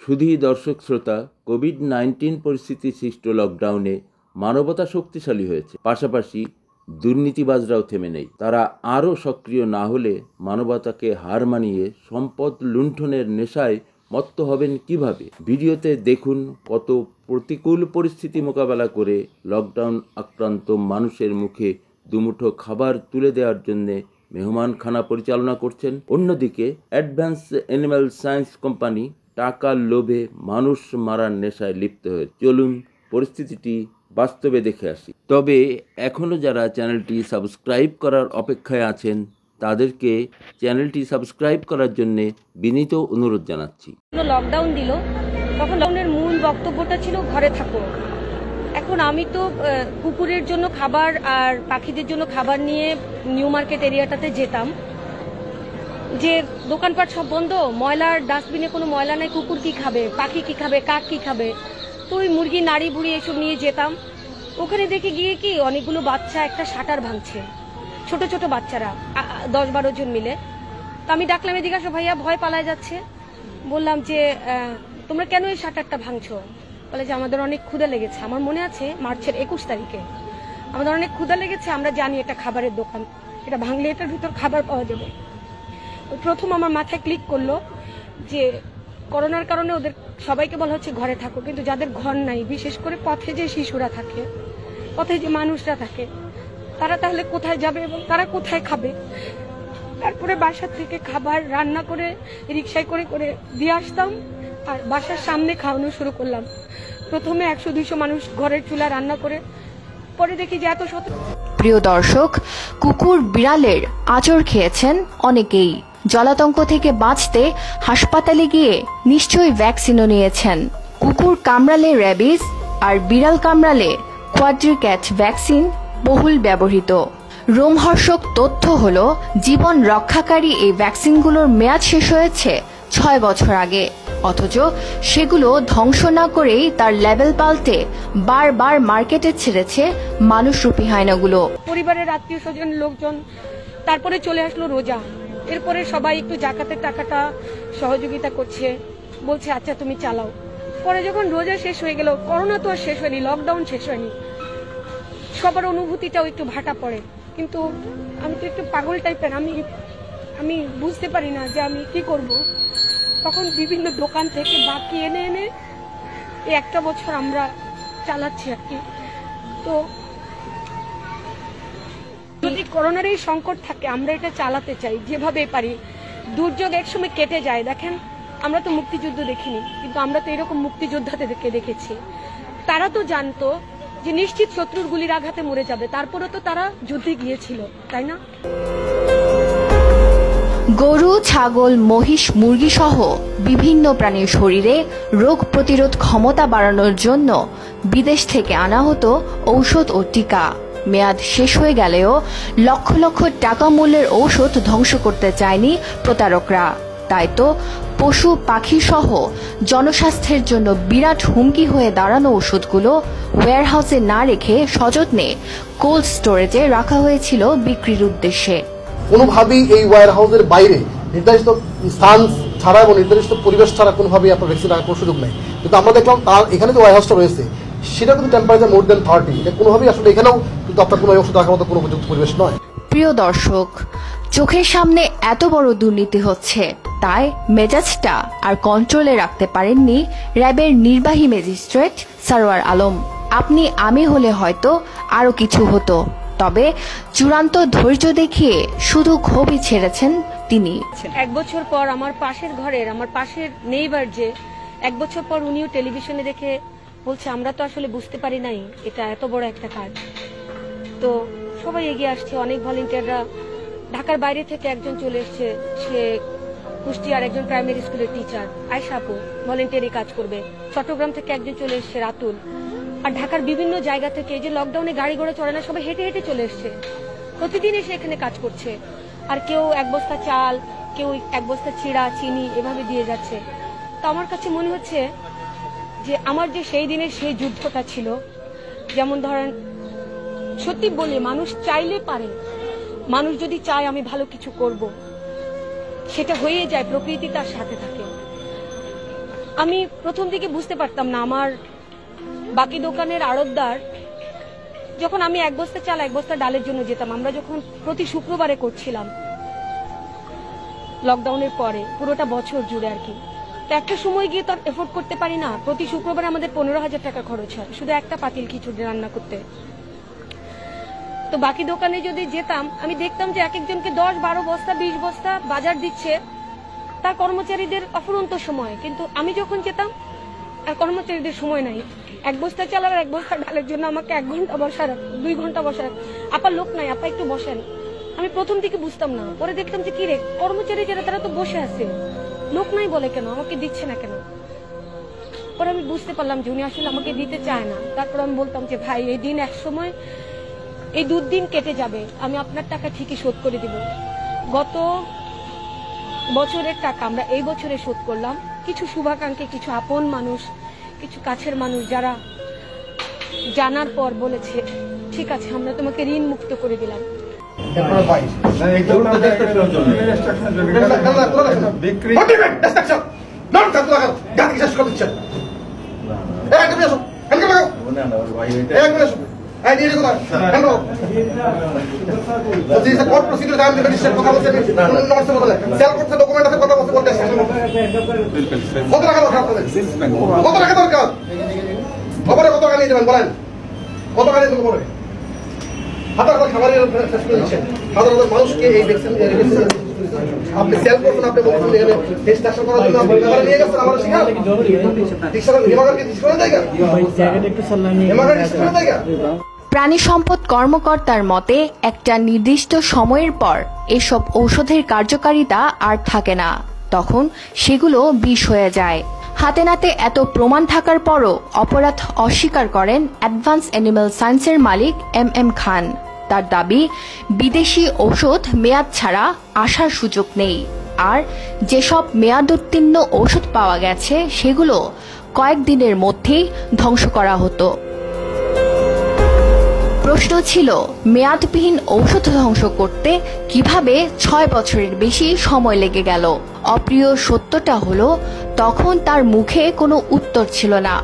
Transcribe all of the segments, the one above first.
শুধুই দর্শক শ্রোতা, কোভিড-19 পরিস্থিতি সৃষ্ট লকডাউনে মানবতা শক্তিশালী হয়েছে, পাশাপাশি দুর্নীতিবাজরাও থেমে নেই। তারা আরও সক্রিয় না হলে মানবতাকে হার মানিয়ে সম্পদ লুণ্ঠনের নেশায় মত্ত হবেন কিভাবে? ভিডিওতে দেখুন কত প্রতিকূল পরিস্থিতি মোকাবেলা করে লকডাউন আক্রান্ত মানুষের মুখে দুমুঠো খাবার তুলে দেওয়ার জন্য মেহমানখানা পরিচালনা করছেন। অন্যদিকে অ্যাডভান্স অ্যানিম্যাল সায়েন্স কোম্পানি টাকার লোভে মানুষ মারার নেশায় লিপ্ত হয়ে। চলুন পরিস্থিতিটি বাস্তবে দেখে আসি। তবে এখনও যারা চ্যানেলটি সাবস্ক্রাইব করার অপেক্ষায় আছেন তাদেরকে চ্যানেলটি সাবস্ক্রাইব করার জন্য বিনীত অনুরোধ জানাচ্ছি। লকডাউন দিল, তখন লকডাউনের মূল বক্তব্যটা ছিল ঘরে থাকো। এখন আমি তো কুকুরের জন্য খাবার আর পাখিদের জন্য খাবার নিয়ে নিউ মার্কেট এরিয়াটাতে যেতাম, যে দোকানপাট সব বন্ধ, ময়লার ডাস্টবিনে কোনো ময়লা নাই, কুকুর কি খাবে, পাখি কি খাবে, কাক কি খাবে, তো ওই মুরগি নাড়ি বুড়ি এসব নিয়ে যেতাম। ওখানে দেখে গিয়ে কি অনেকগুলো বাচ্চা একটা শাটার ভাঙছে, ছোট ছোট বাচ্চারা 10-12 জন মিলে। তো আমি ডাকলাম, এদিকে আসো ভাইয়া, ভয় পালায় যাচ্ছে। বললাম যে তোমরা কেন এই শাটারটা ভাঙছো? বলে যে আমাদের অনেক ক্ষুধা লেগেছে। আমার মনে আছে মার্চের 21 তারিখে আমাদের অনেক ক্ষুধা লেগেছে, আমরা জানি এটা খাবারের দোকান, এটা ভাঙলে এটার ভিতর খাবার পাওয়া যাবে। প্রথম আমার মাথায় ক্লিক করলো যে করোনার কারণে ওদের সবাইকে বলা হচ্ছে ঘরে থাকো, কিন্তু যাদের ঘর নাই, বিশেষ করে পথে যে শিশুরা থাকে, পথে যে মানুষরা থাকে, তারা তাহলে কোথায় যাবে এবং তারা কোথায় খাবে? তারপরে বাসা থেকে খাবার রান্না করে রিক্সায় করে করে দিয়ে আসতাম আর বাসার সামনে খাওয়ানো শুরু করলাম। প্রথমে 100-200 মানুষ ঘরের চুলা রান্না করে, পরে দেখি যে এত শত। প্রিয় দর্শক, কুকুর বিড়ালের আঁচড় খেয়েছেন অনেকেই। জলাতঙ্ক থেকে বাঁচতে হাসপাতালে গিয়ে নিশ্চয়ই ভ্যাকসিনও নিয়েছেন। কুকুর কামড়ালে র্যাবিস আর বিড়াল কামড়ালে কোয়াড্রিক্যাট ভ্যাকসিন বহুল ব্যবহৃত। রোমহর্ষক তথ্য হল, জীবন রক্ষাকারী এই ভ্যাকসিনগুলোর মেয়াদ শেষ হয়েছে 6 বছর আগে, অথচ সেগুলো ধ্বংস না করেই তার লেভেল পাল্টে বারবার মার্কেটে ছেড়েছে মানুষরূপী হায়নাগুলো। পরিবারের আত্মীয় স্বজন লোকজন, তারপরে চলে আসলো রোজা। এরপরে সবাই একটু জাকাতের টাকাটা সহযোগিতা করছে, বলছে আচ্ছা তুমি চালাও। পরে যখন রোজা শেষ হয়ে গেল, করোনা তো আর শেষ হয়নি, লকডাউন শেষ হয়নি, সবার অনুভূতিটাও একটু ভাটা পড়ে। কিন্তু আমি তো একটু পাগল টাইপের, আমি বুঝতে পারি না যে আমি কি করব। তখন বিভিন্ন দোকান থেকে বাকি এনে এনে এই 1 বছর আমরা চালাচ্ছি আর কি। তো যদি করোনার এই সংকট থাকে, আমরা এটা চালাতে চাই যেভাবে পারি। দুর্যোগ একসময় কেটে যায়। দেখেন, আমরা তো মুক্তিযুদ্ধ দেখিনি, কিন্তু আমরা তো এরকম মুক্তিযোদ্ধাদেরকে দেখেছি। তারা তো জানতো যে নিশ্চিত শত্রুর গুলির আঘাতে মরে যাবে, তারপরে তো তারা যুদ্ধে গিয়েছিল, তাই না? গরু, ছাগল, মহিষ, মুরগি সহ বিভিন্ন প্রাণীর শরীরে রোগ প্রতিরোধ ক্ষমতা বাড়ানোর জন্য বিদেশ থেকে আনা হতো ঔষধ ও টিকা। মেয়াদ শেষ হয়ে গেলেও লক্ষ লক্ষ টাকা মূল্যের ঔষধ ধ্বংস করতে চায়নি প্রতারকরা। তাই তো পশু পাখি সহ জনস্বাস্থ্যের জন্য বিরাট হুমকি হয়ে দাঁড়ানো ওষুধগুলো ওয়্যারহাউসে না রেখে সযত্নে কোল্ড স্টোরেজে রাখা হয়েছিল বিক্রির উদ্দেশ্যে। কোনোভাবেই এই ওয়্যারহাউসের বাইরে নির্ধারিত স্থান ছাড়া এবং নির্ধারিত পরিবেশ ছাড়া কোনোভাবেই আপনার ভ্যাকসিন রাখার কোনো সুযোগ নেই। কিন্তু আমরা দেখলাম তার এখানে যে ওয়্যারহাউসটা রয়েছে সেটা কিন্তু টেম্পারেচার মোর দেন 30, এটা কোনোভাবেই আসলে এখানেও কিন্তু আপনার কোনো ওষুধ রাখার মতো কোনো উপযুক্ত পরিবেশ নয়। প্রিয় দর্শক, চোখের সামনে এত বড় দুর্নীতি হচ্ছে, তাই মেজাজটা আর কন্ট্রোলে রাখতে পারেননি র্যাবের নির্বাহী ম্যাজিস্ট্রেট সরওয়ার আলম। আপনি আমি হলে হয়তো আরো কিছু হতো, তবে চূড়ান্ত ধৈর্য দেখিয়ে শুধু ক্ষোভই ছেড়েছেন তিনি। 1 বছর পর আমার পাশের ঘরের, আমার পাশের নেইবার, যে 1 বছর পর উনিও টেলিভিশনে দেখে বলছে আমরা তো আসলে বুঝতে পারি নাই এটা এত বড় একটা কাজ। তো সবাই এগিয়ে আসছে, অনেক ভলেন্টিয়াররা। ঢাকার বাইরে থেকে একজন চলে এসছে, সে কুষ্টিয়ার একজন প্রাইমারি স্কুলের টিচার, আয়শা আপু, ভলেন্টিয়ারি কাজ করবে। চট্টগ্রাম থেকে একজন চলে এসছে, রাতুল। আর ঢাকার বিভিন্ন জায়গা থেকে, এই যে লকডাউনে গাড়ি ঘোড়া চলে না, সবাই হেঁটে হেঁটে চলে এসছে, প্রতিদিন এসে এখানে কাজ করছে। আর কেউ 1 বস্তা চাল, কেউ 1 বস্তা চিড়া, চিনি এভাবে দিয়ে যাচ্ছে। তো আমার কাছে মনে হচ্ছে যে আমার যে সেই দিনের সেই যুদ্ধটা ছিল, যেমন ধরেন, সত্যি বলি, মানুষ চাইলে পারে, মানুষ যদি চায় আমি ভালো কিছু করব, সেটা হয়ে যায়, প্রকৃতি তার সাথে থাকে। আমি প্রথম দিকে বুঝতে পারতাম না। আমার বাকি দোকানের আড়তদার, যখন আমি 1 বস্তা চাল 1 বস্তা ডালের জন্য যেতাম, আমরা যখন প্রতি শুক্রবারে করছিলাম লকডাউনের পরে, পুরোটা বছর জুড়ে আর কি, তো একটা সময় গিয়ে তো আর এফোর্ড করতে পারি না। প্রতি শুক্রবারে আমাদের 15,000 টাকা খরচ হয় শুধু একটা পাতিল খিচুড়ি রান্না করতে। তো বাকি দোকানে যদি যেতাম, আমি দেখতাম যে এক একজনকে 10-12 বস্তা 20 বস্তা বাজার দিচ্ছে তার কর্মচারীদের অফুরন্ত সময়, কিন্তু আমি যখন যেতাম আর কর্মচারীদের সময় নাই। 1 বস্তা চাল আর 1 বস্তা ডালের জন্য আমাকে 1 ঘন্টা বসার, 2 ঘন্টা বসার। আপা লোক নাই, আপা একটু বসেন। আমি প্রথম দিকে বুঝতাম না, পরে দেখতাম যে কি রে, কর্মচারী যারা তারা তো বসে আছে, লোক নাই বলে কেন, আমাকে দিচ্ছে না কেন। পরে আমি বুঝতে পারলাম যে উনি আসলে আমাকে দিতে চায় না। তারপর আমি বলতাম যে ভাই, এই দিন এক সময়, এই 2 দিন কেটে যাবে, আমি আপনার টাকা ঠিকই শোধ করে দিব। গত বছরের টাকা আমরা এই বছরে শোধ করলাম। কিছু শুভাকাঙ্ক্ষী, কিছু আপন মানুষ, কিছু কাছের মানুষ যারা জানার পর বলেছে ঠিক আছে আমরা তোমাকে ঋণ মুক্ত করে দিলাম। মানুষকে এই আপনি সেল করছেন, আপনি বলছেন করার জন্য আপনি নিয়ে গেছেন আমার প্রাণী সম্পদ কর্মকর্তার মতে একটা নির্দিষ্ট সময়ের পর এসব ঔষধের কার্যকারিতা আর থাকে না, তখন সেগুলো বিষ হয়ে যায়। হাতে নাতে এত প্রমাণ থাকার পরও অপরাধ অস্বীকার করেন অ্যাডভান্স অ্যানিমাল সায়েন্সের মালিক এম খান। তার দাবি, বিদেশি ঔষধ মেয়াদ ছাড়া আসার সুযোগ নেই, আর যেসব মেয়াদোত্তীর্ণ ঔষধ পাওয়া গেছে সেগুলো কয়েকদিনের মধ্যেই ধ্বংস করা হতো। প্রশ্ন ছিল, মেয়াদবিহীন ঔষধ ধ্বংস করতে কিভাবে 6 বছরের বেশি সময় লেগে গেল? অপ্রিয় সত্যটা হলো, তখন তার মুখে কোনো উত্তর ছিল না।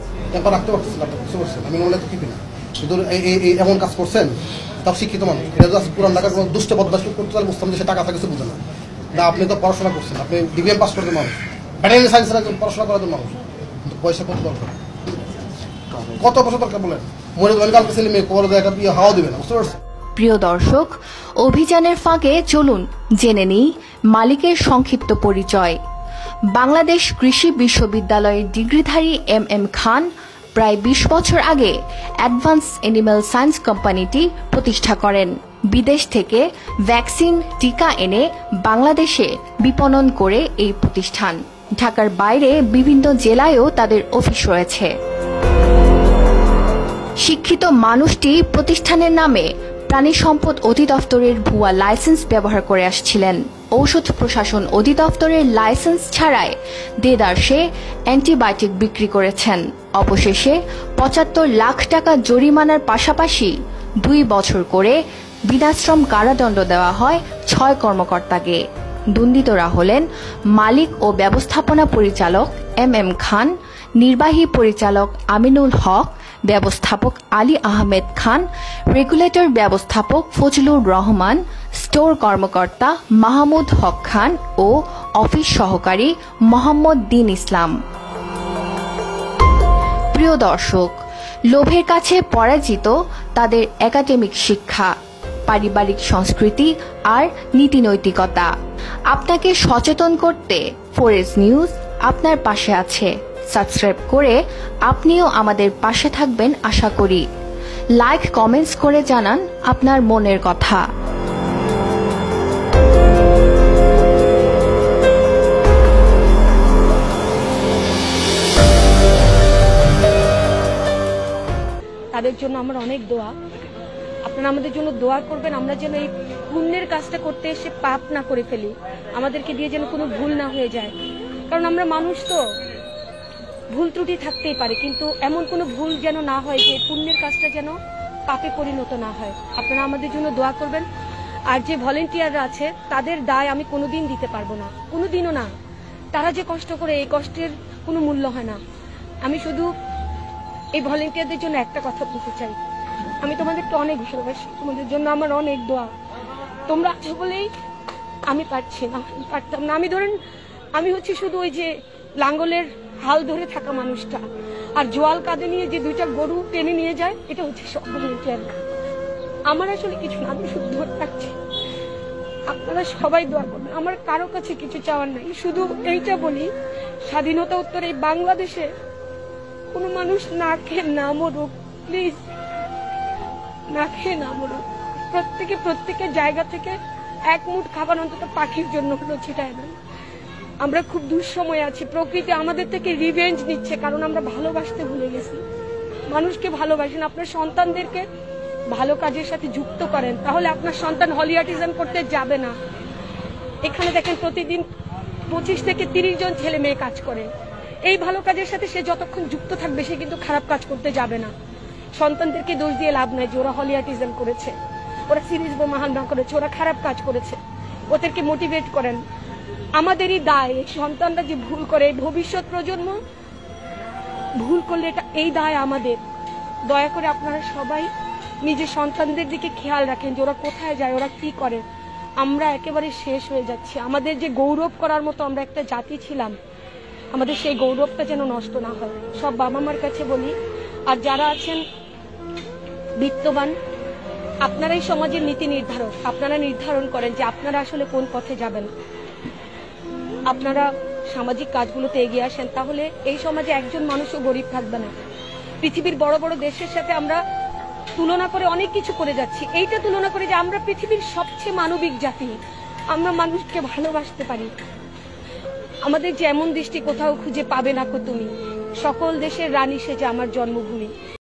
এমন কাজ করছেন, তাও শিক্ষিত মানুষ, এটা পুরান ঢাকার কোনো দুষ্ট বদমাশ করতে পারলে বুঝতাম যে সে টাকা থাকে বুঝে না। আপনি তো পড়াশোনা করছেন, আপনি ডিগ্রি পাস করতে মানুষ, ব্যাটারি সায়েন্সের একজন পড়াশোনা করার মানুষ, কিন্তু পয়সা কত দরকার, কত পয়সা দরকার বলেন? মনে করেন কালকে ছেলে মেয়ে খবর একটা হাওয়া দিবে না, বুঝতে পারছেন? প্রিয় দর্শক, অভিযানের ফাঁকে চলুন জেনে নিই মালিকের সংক্ষিপ্ত পরিচয়। বাংলাদেশ কৃষি বিশ্ববিদ্যালয়ের ডিগ্রিধারী এম খান প্রায় 20 বছর আগে অ্যাডভান্স অ্যানিমাল সায়েন্স কোম্পানিটি প্রতিষ্ঠা করেন। বিদেশ থেকে ভ্যাকসিন, টিকা এনে বাংলাদেশে বিপণন করে এই প্রতিষ্ঠান। ঢাকার বাইরে বিভিন্ন জেলায়ও তাদের অফিস রয়েছে। শিক্ষিত মানুষটি প্রতিষ্ঠানের নামে প্রাণী সম্পদ অধিদপ্তরের ভুয়া লাইসেন্স ব্যবহার করে আসছিলেন। ঔষধ প্রশাসন অধিদপ্তরের লাইসেন্স ছাড়াই দেদারসে অ্যান্টিবায়োটিক বিক্রি করেছেন। অবশেষে 75 লাখ টাকা জরিমানার পাশাপাশি 2 বছর করে বিনাশ্রম কারাদণ্ড দেওয়া হয় 6 কর্মকর্তাকে। দণ্ডিতরা হলেন মালিক ও ব্যবস্থাপনা পরিচালক এম খান, নির্বাহী পরিচালক আমিনুল হক, ব্যবস্থাপক আলী আহমেদ খান, রেগুলেটর ব্যবস্থাপক ফজলুর রহমান, স্টোর কর্মকর্তা মাহমুদ হক খান ও অফিস সহকারী মোহাম্মদ দিন ইসলাম। প্রিয় দর্শক, লোভের কাছে পরাজিত তাদের একাডেমিক শিক্ষা, পারিবারিক সংস্কৃতি আর নীতিনৈতিকতা। আপনাকে সচেতন করতে ফরেস্ট নিউজ আপনার পাশে আছে। সাবস্ক্রাইব করে আপনিও আমাদের পাশে থাকবেন আশা করি। লাইক, কমেন্টস করে জানান আপনার মনের কথা। তাদের জন্য আমার অনেক দোয়া, আপনারা আমাদের জন্য দোয়া করবেন, আমরা যেন এই পুণ্যের কাজটা করতে এসে পাপ না করে ফেলি, আমাদেরকে দিয়ে যেন কোনো ভুল না হয়ে যায়। কারণ আমরা মানুষ তো, ভুল ত্রুটি থাকতেই পারে, কিন্তু এমন কোনো ভুল যেন না হয় যে পুণ্যের কাজটা যেন পাপে পরিণত না হয়। আপনারা আমাদের জন্য দোয়া করবেন। আর যে ভলেন্টিয়াররা আছে তাদের দায় আমি কোনোদিন দিতে পারবো না, কোনোদিনও না। তারা যে কষ্ট করে, এই কষ্টের কোনো মূল্য হয় না। আমি শুধু এই ভলেন্টিয়ারদের জন্য একটা কথা বলতে চাই, আমি তোমাদেরকে অনেক ভালোবাসি, তোমাদের জন্য আমার অনেক দোয়া। তোমরা আছো বলেই আমি পারছি না, পারতাম না। আমি হচ্ছে শুধু ওই যে লাঙ্গলের হাল ধরে থাকা মানুষটা, আর জোয়াল কাঁধে নিয়ে যে 2টা গরু টেনে নিয়ে যায়, এটা হচ্ছে সব ভলেন্টিয়ার। আমার আসলে কিছু না, আমি শুধু ধরে থাকছি। আপনারা সবাই দোয়া করবেন, আমার কারো কাছে কিছু চাওয়ার নাই। শুধু এইটা বলি, স্বাধীনতা উত্তর এই বাংলাদেশে কোনো মানুষ না খেয়ে না মরুক, প্লিজ, না খেয়ে না মরুক। প্রত্যেকের জায়গা থেকে এক মুঠ খাবার অন্তত পাখির জন্য হলো ছিটায় দেন। আমরা খুব দুঃসময় আছি, প্রকৃতি আমাদের থেকে রিভেঞ্জ নিচ্ছে, কারণ আমরা ভালোবাসতে ভুলে গেছি। মানুষকে ভালোবাসেন, আপনার সন্তানদেরকে ভালো কাজের সাথে যুক্ত করেন, তাহলে আপনার সন্তান হলিয়াটিজম করতে যাবে না। এখানে দেখেন প্রতিদিন 25 থেকে 30 জন ছেলে মেয়ে কাজ করে। এই ভালো কাজের সাথে সে যতক্ষণ যুক্ত থাকবে, সে কিন্তু খারাপ কাজ করতে যাবে না। সন্তানদেরকে দোষ দিয়ে লাভ নাই যে ওরা হলিয়াটিজম করেছে, ওরা সিরিজ বোমা হামলা করেছে, ওরা খারাপ কাজ করেছে। ওদেরকে মোটিভেট করেন। আমাদেরই দায়, সন্তানরা যে ভুল করে, ভবিষ্যৎ প্রজন্ম ভুল করলে এই দায় আমাদের। দয়া করে আপনারা সবাই নিজের সন্তানদের দিকে খেয়াল রাখেন যে ওরা কোথায় যায়, ওরা কি করে। আমরা একেবারে শেষ হয়ে যাচ্ছি। আমাদের যে গৌরব করার মতো আমরা একটা জাতি ছিলাম, আমাদের সেই গৌরবটা যেন নষ্ট না হয়। সব বাবা মার কাছে বলি, আর যারা আছেন বিত্তবান, আপনারাই সমাজের নীতি নির্ধারক, আপনারা নির্ধারণ করেন যে আপনারা আসলে কোন পথে যাবেন। আপনারা সামাজিক কাজগুলোতে এগিয়ে আসেন, তাহলে এই সমাজে একজন মানুষও গরিব থাকবে না। পৃথিবীর বড় বড় দেশের সাথে আমরা তুলনা করে অনেক কিছু করে যাচ্ছি, এইটা তুলনা করে যে আমরা পৃথিবীর সবচেয়ে মানবিক জাতি, আমরা মানুষকে ভালোবাসতে পারি। আমাদের যে এমন দৃষ্টি কোথাও খুঁজে পাবে না কো তুমি, সকল দেশের রানী সেজে আমার জন্মভূমি।